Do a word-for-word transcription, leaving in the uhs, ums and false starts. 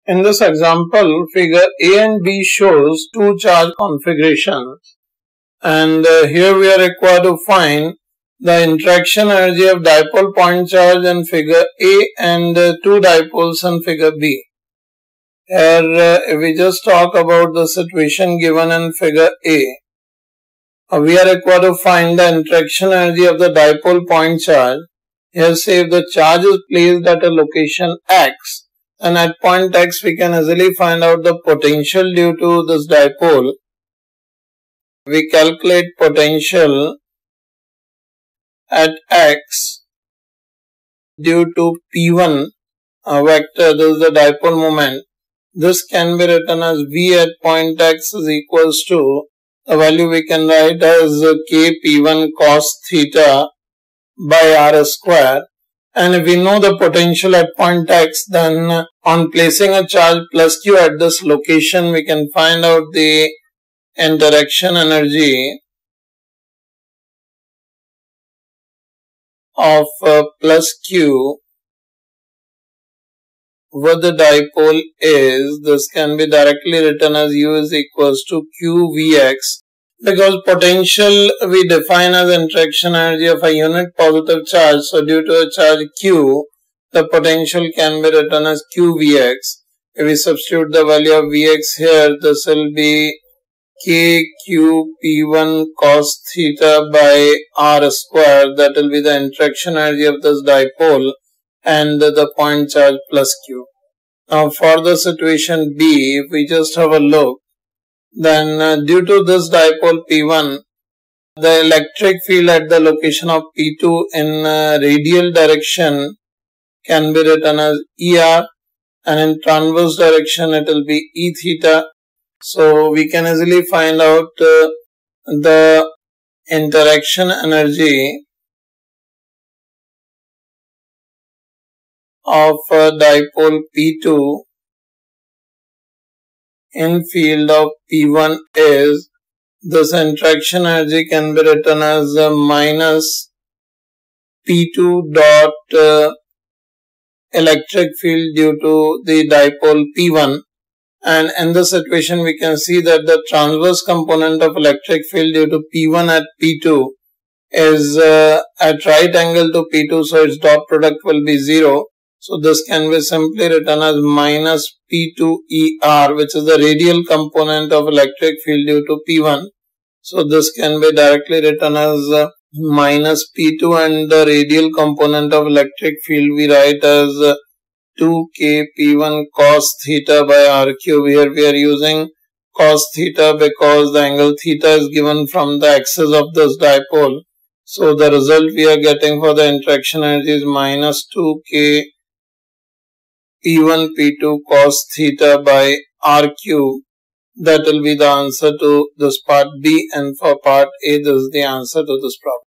In this example, figure A and B shows two charge configurations, and uh, here we are required to find the interaction energy of dipole point charge in figure A and uh, two dipoles in figure B. Here uh, if we just talk about the situation given in figure A, uh, we are required to find the interaction energy of the dipole point charge. Here say if the charge is placed at a location X, and at point X we can easily find out the potential due to this dipole. We calculate potential at X due to P one a vector, this is the dipole moment. This can be written as V at point X is equals to, the value we can write as K P one cos theta by R square. And if we know the potential at point X, then on placing a charge plus Q at this location, we can find out the interaction energy of uh, plus Q with the dipole is, this can be directly written as U is equals to Q V X. Because potential we define as interaction energy of a unit positive charge. So due to a charge Q, the potential can be written as Q V X. If we substitute the value of V X here, this will be K Q P one cos theta by R square. That will be the interaction energy of this dipole and the point charge plus Q. Now for the situation B, if we just have a look, then uh, due to this dipole P one, the electric field at the location of P two in uh, radial direction can be written as E R, and in transverse direction it will be E theta. So we can easily find out uh, the interaction energy of uh, dipole P two in field of P one is, this interaction energy can be written as uh, minus P two dot uh, electric field due to the dipole P one. And in this situation we can see that the transverse component of electric field due to P one at P two is uh, at right angle to P two, so its dot product will be zero. So this can be simply written as minus P two E R, which is the radial component of electric field due to P one. So this can be directly written as uh, minus P two, and the radial component of electric field we write as uh, two K P one cos theta by R cube. Here we are using cos theta because the angle theta is given from the axis of this dipole. So the result we are getting for the interaction energy is minus two K P one P two cos theta by R cube. That will be the answer to this part B, and for part A this is the answer to this problem.